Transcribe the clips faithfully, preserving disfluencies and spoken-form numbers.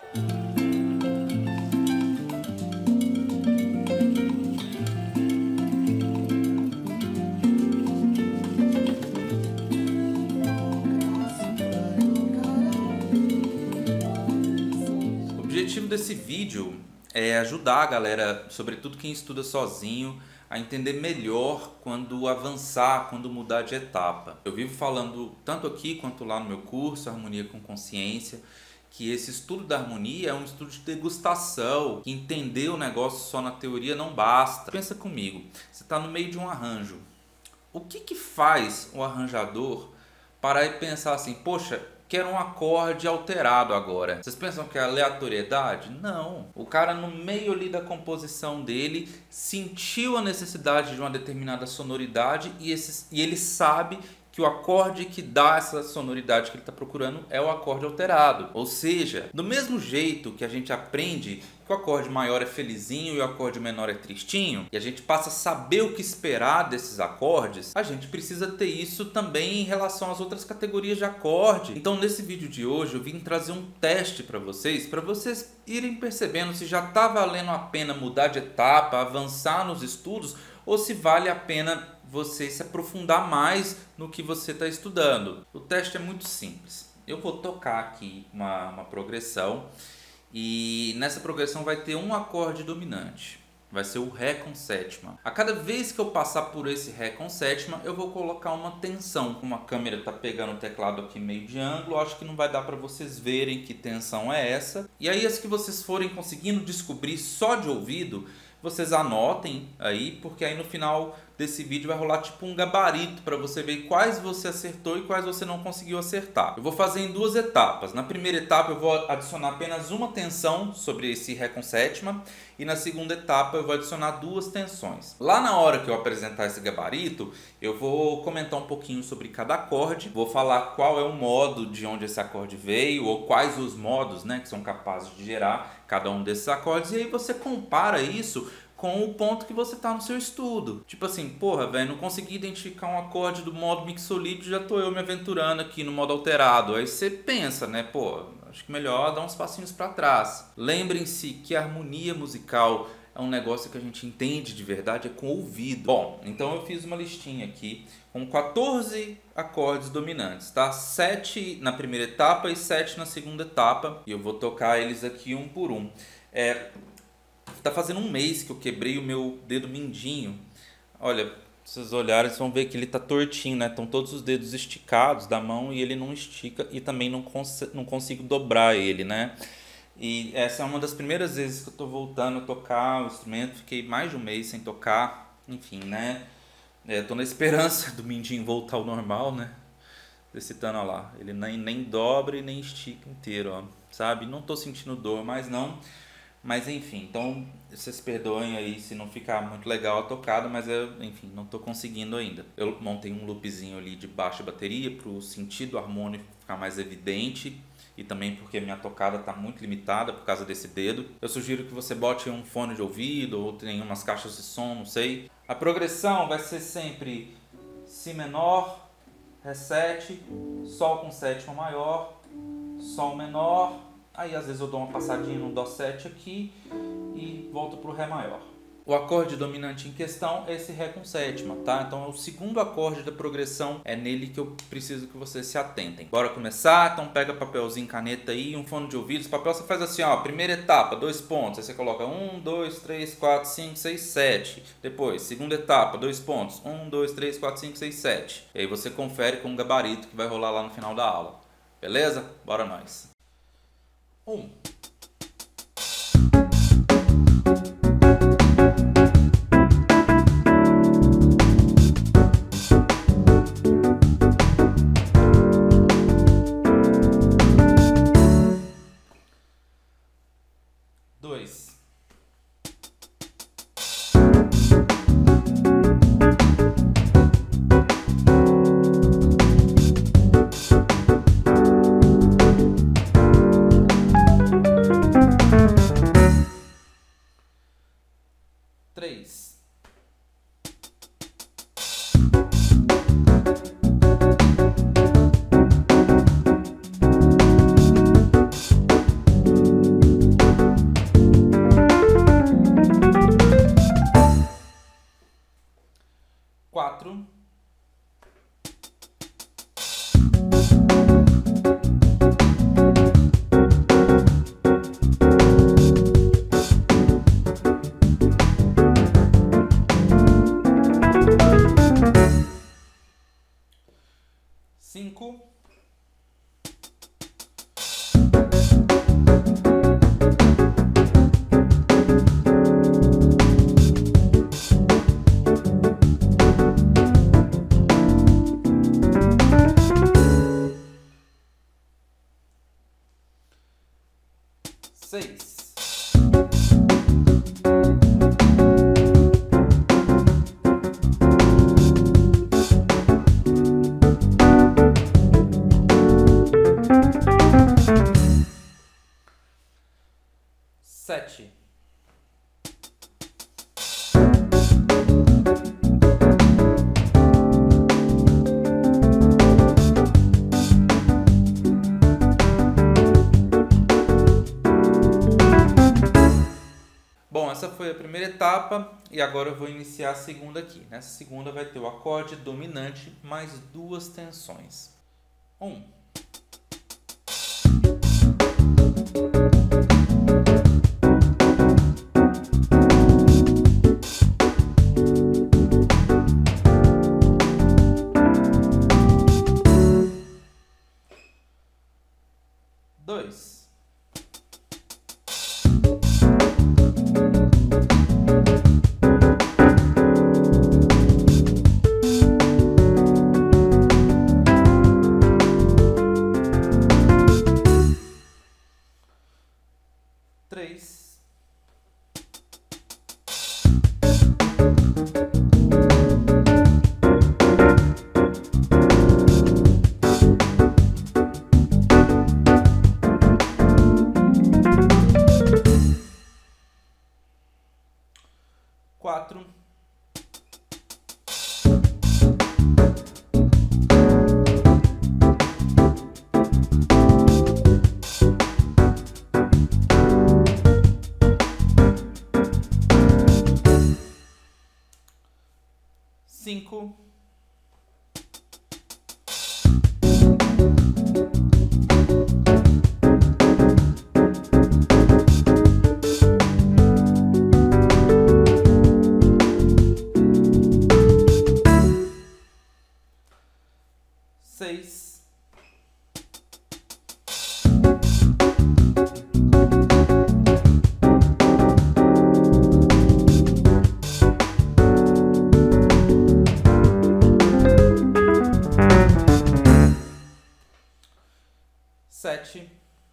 O objetivo desse vídeo é ajudar a galera, sobretudo quem estuda sozinho, a entender melhor quando avançar, quando mudar de etapa. Eu vivo falando tanto aqui quanto lá no meu curso, Harmonia com Consciência, que esse estudo da harmonia é um estudo de degustação, que entender o negócio só na teoria não basta. Pensa comigo, você está no meio de um arranjo. O que que faz o arranjador parar e pensar assim, poxa, quero um acorde alterado agora? Vocês pensam que é aleatoriedade? Não. O cara, no meio ali da composição dele, sentiu a necessidade de uma determinada sonoridade e, esse, e ele sabe que o acorde que dá essa sonoridade que ele está procurando é o acorde alterado. Ou seja, do mesmo jeito que a gente aprende que o acorde maior é felizinho e o acorde menor é tristinho, e a gente passa a saber o que esperar desses acordes, a gente precisa ter isso também em relação às outras categorias de acorde. Então nesse vídeo de hoje eu vim trazer um teste para vocês, para vocês irem percebendo se já está valendo a pena mudar de etapa, avançar nos estudos, ou se vale a pena você se aprofundar mais no que você está estudando. O teste é muito simples. Eu vou tocar aqui uma, uma progressão e nessa progressão vai ter um acorde dominante. Vai ser o Ré com sétima. A cada vez que eu passar por esse Ré com sétima, eu vou colocar uma tensão. Como a câmera está pegando o teclado aqui meio de ângulo, acho que não vai dar para vocês verem que tensão é essa. E aí as que vocês forem conseguindo descobrir só de ouvido, vocês anotem aí, porque aí no final desse vídeo vai rolar tipo um gabarito para você ver quais você acertou e quais você não conseguiu acertar. Eu vou fazer em duas etapas. Na primeira etapa eu vou adicionar apenas uma tensão sobre esse Ré com sétima e na segunda etapa eu vou adicionar duas tensões. Lá na hora que eu apresentar esse gabarito, eu vou comentar um pouquinho sobre cada acorde, vou falar qual é o modo de onde esse acorde veio ou quais os modos, né, que são capazes de gerar cada um desses acordes, e aí você compara isso com o ponto que você tá no seu estudo. Tipo assim, porra, velho, não consegui identificar um acorde do modo mixolídio, já tô eu me aventurando aqui no modo alterado. Aí você pensa, né, pô, acho que melhor dar uns passinhos para trás. Lembrem-se que a harmonia musical é um negócio que a gente entende de verdade, é com o ouvido. Bom, então eu fiz uma listinha aqui com quatorze acordes dominantes, tá? sete na primeira etapa e sete na segunda etapa. E eu vou tocar eles aqui um por um. É... Tá fazendo um mês que eu quebrei o meu dedo mindinho. Olha, se vocês olharem, vocês vão ver que ele tá tortinho, né? Estão todos os dedos esticados da mão e ele não estica e também não, cons não consigo dobrar ele, né? E essa é uma das primeiras vezes que eu tô voltando a tocar o instrumento. Fiquei mais de um mês sem tocar, enfim, né? É, tô na esperança do mindinho voltar ao normal, né? Citando, ó lá, ele nem, nem dobra e nem estica inteiro, ó, sabe? Não tô sentindo dor, mas não... Mas enfim, então vocês perdoem aí se não ficar muito legal a tocada, mas eu, enfim, não estou conseguindo ainda. Eu montei um loopzinho ali de baixa bateria para o sentido harmônico ficar mais evidente e também porque minha tocada está muito limitada por causa desse dedo. Eu sugiro que você bote um fone de ouvido ou tenha umas caixas de som, não sei. A progressão vai ser sempre Si menor, Ré sete, Sol com sétima maior, Sol menor. Aí às vezes eu dou uma passadinha no Dó sete aqui e volto para o Ré maior. O acorde dominante em questão é esse Ré com sétima, tá? Então é o segundo acorde da progressão, é nele que eu preciso que vocês se atentem. Bora começar? Então pega papelzinho, caneta aí, um fone de ouvido. Esse papel você faz assim, ó, primeira etapa, dois pontos. Aí você coloca um, dois, três, quatro, cinco, seis, sete. Depois, segunda etapa, dois pontos. um, dois, três, quatro, cinco, seis, sete. E aí você confere com o gabarito que vai rolar lá no final da aula. Beleza? Bora nós! Um. Dois. seis. Sete. Bom, essa foi a primeira etapa e agora eu vou iniciar a segunda aqui. Nessa segunda vai ter o acorde dominante mais duas tensões. Um. Dois. Três. Quatro. Cinco. Seis. Sete.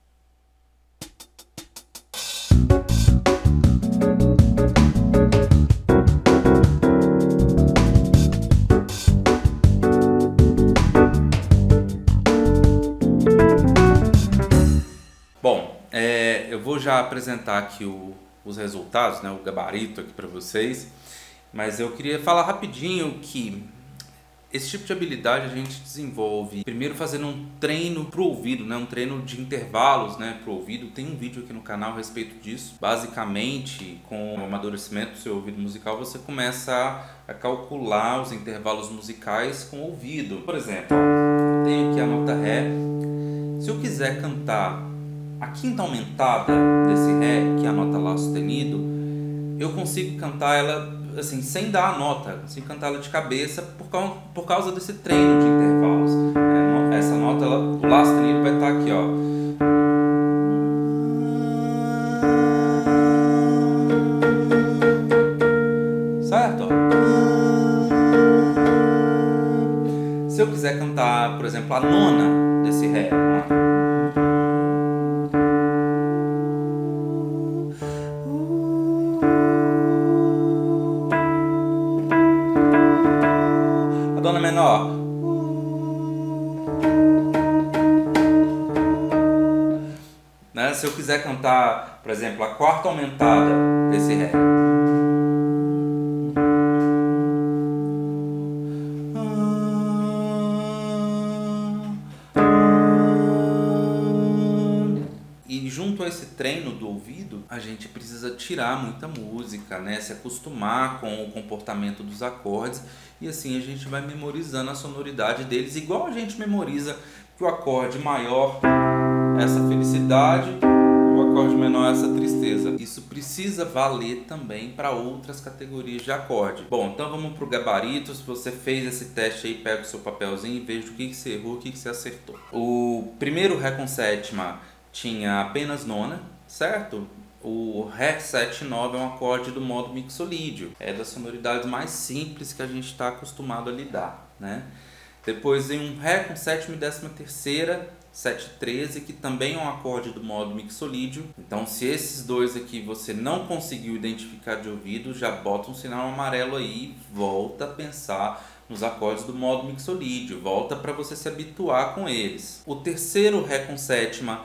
Bom, é, eu vou já apresentar aqui o, os resultados, né, o gabarito aqui para vocês, mas eu queria falar rapidinho que esse tipo de habilidade a gente desenvolve primeiro fazendo um treino pro ouvido, né? Um treino de intervalos, né, pro ouvido. Tem um vídeo aqui no canal a respeito disso. Basicamente, com o amadurecimento do seu ouvido musical, você começa a calcular os intervalos musicais com o ouvido. Por exemplo, eu tenho aqui a nota Ré. Se eu quiser cantar a quinta aumentada desse Ré, que é a nota Lá sustenido, eu consigo cantar ela assim, sem dar a nota, sem cantar ela de cabeça, por causa, por causa desse treino de intervalos. É, essa nota, ela, o Lá sustenido vai estar aqui, ó. Certo? Se eu quiser cantar, por exemplo, a nona desse Ré, ó. Dona menor. Né? Se eu quiser cantar, por exemplo, a quarta aumentada desse Ré. E junto a esse treino do ouvido, a gente precisa tirar muita música, né? Se acostumar com o comportamento dos acordes e assim a gente vai memorizando a sonoridade deles, igual a gente memoriza que o acorde maior é essa felicidade e o acorde menor é essa tristeza. Isso precisa valer também para outras categorias de acorde. Bom, então vamos para o gabarito. Se você fez esse teste aí, pega o seu papelzinho e veja o que, que você errou, o que, que você acertou. O primeiro Ré com sétima tinha apenas nona, certo? O Ré sete nove é um acorde do modo mixolídio, é das sonoridades mais simples que a gente está acostumado a lidar, né? Depois vem um Ré com sétima e décima terceira, sete treze, que também é um acorde do modo mixolídio. Então, se esses dois aqui você não conseguiu identificar de ouvido, já bota um sinal amarelo aí, volta a pensar nos acordes do modo mixolídio, volta para você se habituar com eles. O terceiro Ré com sétima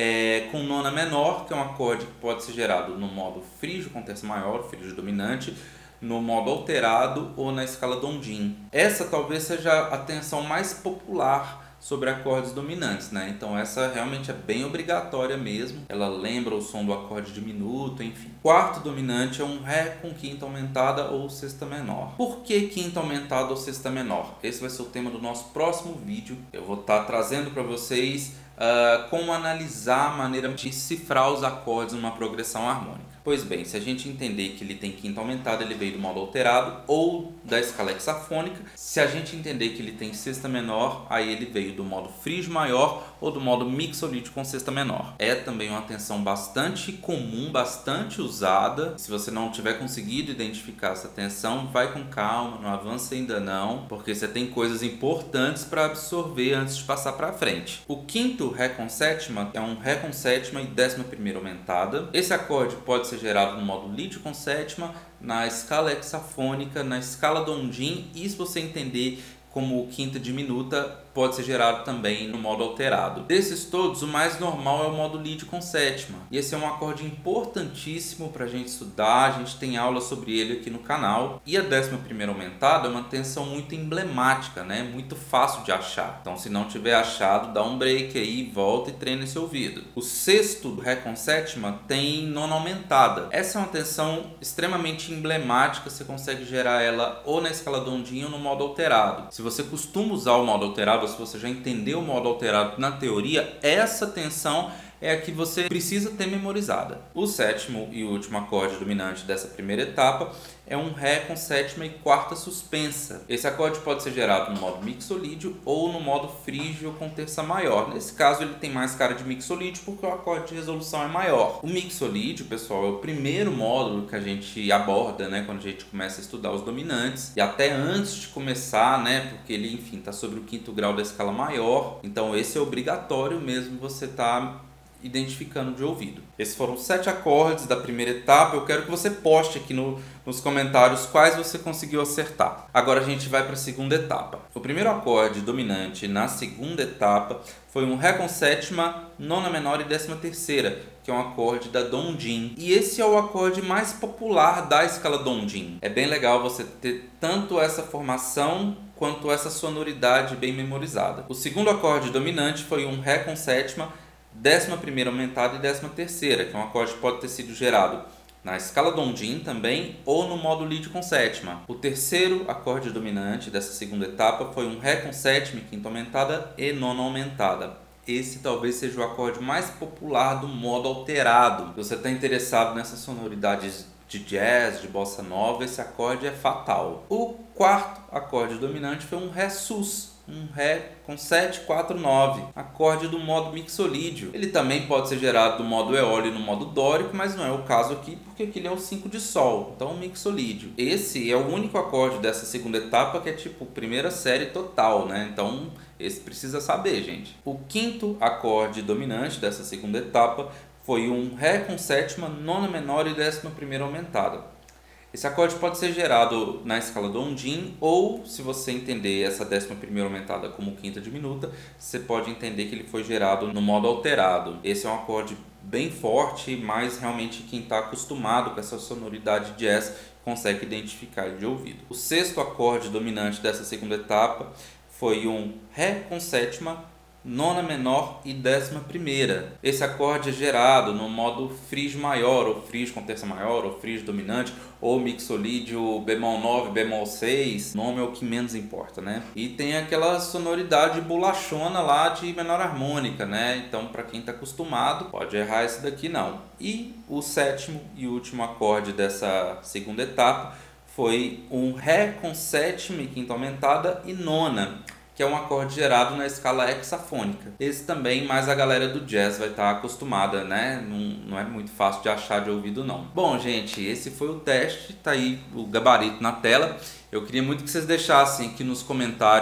é com nona menor, que é um acorde que pode ser gerado no modo frígio com terça maior, frígio dominante, no modo alterado ou na escala Dondin. Essa talvez seja a tensão mais popular sobre acordes dominantes, né? Então essa realmente é bem obrigatória mesmo. Ela lembra o som do acorde diminuto, enfim. Quarto dominante é um Ré com quinta aumentada ou sexta menor. Por que quinta aumentada ou sexta menor? Esse vai ser o tema do nosso próximo vídeo. Eu vou estar trazendo para vocês uh, como analisar a maneira de cifrar os acordes numa progressão harmônica. Pois bem, se a gente entender que ele tem quinta aumentada, ele veio do modo alterado ou da escala hexafônica. Se a gente entender que ele tem sexta menor, aí ele veio do modo frígio maior ou do modo mixolídio com sexta menor. É também uma tensão bastante comum, bastante usada. Se você não tiver conseguido identificar essa tensão, vai com calma, não avança ainda não, porque você tem coisas importantes para absorver antes de passar para frente. O quinto Ré com sétima é um Ré com sétima e décima primeira aumentada. Esse acorde pode ser gerado no modo lídio com sétima, na escala hexafônica, na escala Dondin, e se você entender como quinta diminuta, pode ser gerado também no modo alterado. Desses todos, o mais normal é o modo lídio com sétima. E esse é um acorde importantíssimo para a gente estudar, a gente tem aula sobre ele aqui no canal. E a décima primeira aumentada é uma tensão muito emblemática, né? Muito fácil de achar. Então, se não tiver achado, dá um break aí, volta e treina esse ouvido. O sexto Ré com sétima tem nona aumentada. Essa é uma tensão extremamente emblemática, você consegue gerar ela ou na escala Dondin ou no modo alterado. Se você costuma usar o modo alterado, se você já entendeu o modo alterado na teoria, essa tensão é a que você precisa ter memorizada. O sétimo e último acorde dominante dessa primeira etapa é um Ré com sétima e quarta suspensa. Esse acorde pode ser gerado no modo mixolídio ou no modo frígio com terça maior. Nesse caso ele tem mais cara de mixolídio porque o acorde de resolução é maior. O mixolídio, pessoal, é o primeiro módulo que a gente aborda, né, quando a gente começa a estudar os dominantes. E até antes de começar, né, porque ele, enfim, está sobre o quinto grau da escala maior. Então esse é obrigatório mesmo você tá identificando de ouvido. Esses foram sete acordes da primeira etapa. Eu quero que você poste aqui no, nos comentários quais você conseguiu acertar. Agora a gente vai para a segunda etapa. O primeiro acorde dominante na segunda etapa foi um Ré com sétima, nona menor e décima terceira, que é um acorde da Dondin. E esse é o acorde mais popular da escala Dondin. É bem legal você ter tanto essa formação quanto essa sonoridade bem memorizada. O segundo acorde dominante foi um Ré com sétima, décima primeira aumentada e décima terceira, que é um acorde que pode ter sido gerado na escala Dondin também ou no modo lídio com sétima. O terceiro acorde dominante dessa segunda etapa foi um Ré com sétima e quinta aumentada e nona aumentada. Esse talvez seja o acorde mais popular do modo alterado. Se você está interessado nessas sonoridades de jazz, de bossa nova, esse acorde é fatal. O quarto acorde dominante foi um Ré sus, um Ré com sete, quatro, nove, acorde do modo mixolídio. Ele também pode ser gerado do modo eólio e no modo dórico, mas não é o caso aqui, porque aqui ele é o cinco de sol, então mixolídio. Esse é o único acorde dessa segunda etapa que é tipo primeira série total, né? Então esse precisa saber, gente. O quinto acorde dominante dessa segunda etapa foi um Ré com sétima, nona menor e décima primeira aumentada. Esse acorde pode ser gerado na escala Dondin ou, se você entender essa décima primeira aumentada como quinta diminuta, você pode entender que ele foi gerado no modo alterado. Esse é um acorde bem forte, mas realmente quem está acostumado com essa sonoridade jazz consegue identificar de ouvido. O sexto acorde dominante dessa segunda etapa foi um Ré com sétima, nona menor e décima primeira. Esse acorde é gerado no modo frígio maior, ou frígio com terça maior, ou frígio dominante, ou mixolídio bemol nove, bemol seis. O nome é o que menos importa, né? E tem aquela sonoridade bolachona lá de menor harmônica, né? Então, para quem está acostumado, pode errar esse daqui não. E o sétimo e último acorde dessa segunda etapa foi um Ré com sétima e quinta aumentada e nona, que é um acorde gerado na escala hexafônica. Esse também, mais a galera do jazz vai estar acostumada, né? Não, não é muito fácil de achar de ouvido, não. Bom, gente, esse foi o teste, tá aí o gabarito na tela. Eu queria muito que vocês deixassem aqui nos comentários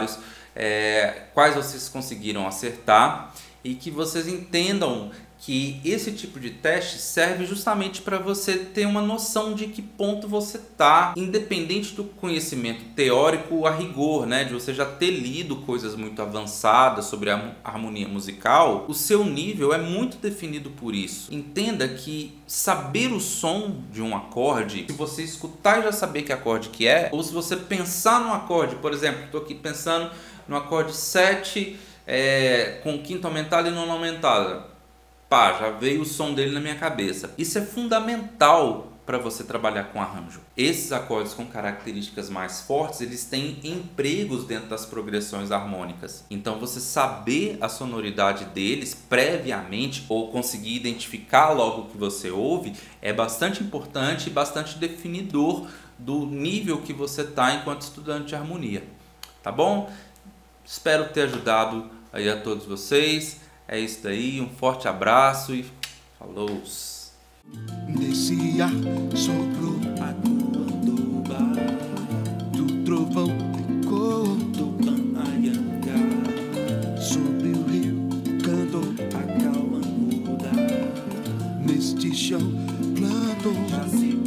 é, quais vocês conseguiram acertar e que vocês entendam que esse tipo de teste serve justamente para você ter uma noção de que ponto você está, independente do conhecimento teórico a rigor, né? De você já ter lido coisas muito avançadas sobre a harmonia musical, o seu nível é muito definido por isso. Entenda que saber o som de um acorde, se você escutar e já saber que acorde que é, ou se você pensar num acorde, por exemplo, estou aqui pensando no acorde sete é, com quinta aumentada e nona aumentada. Pá, já veio o som dele na minha cabeça. Isso é fundamental para você trabalhar com arranjo. Esses acordes com características mais fortes, eles têm empregos dentro das progressões harmônicas. Então você saber a sonoridade deles previamente ou conseguir identificar logo o que você ouve é bastante importante e bastante definidor do nível que você está enquanto estudante de harmonia. Tá bom? Espero ter ajudado aí a todos vocês. É isso daí, um forte abraço e falou! Nesse ar soprou a Coanduba, do trovão ecoou do Anhangá, sobre o rio cantou a calma muda, neste chão plantou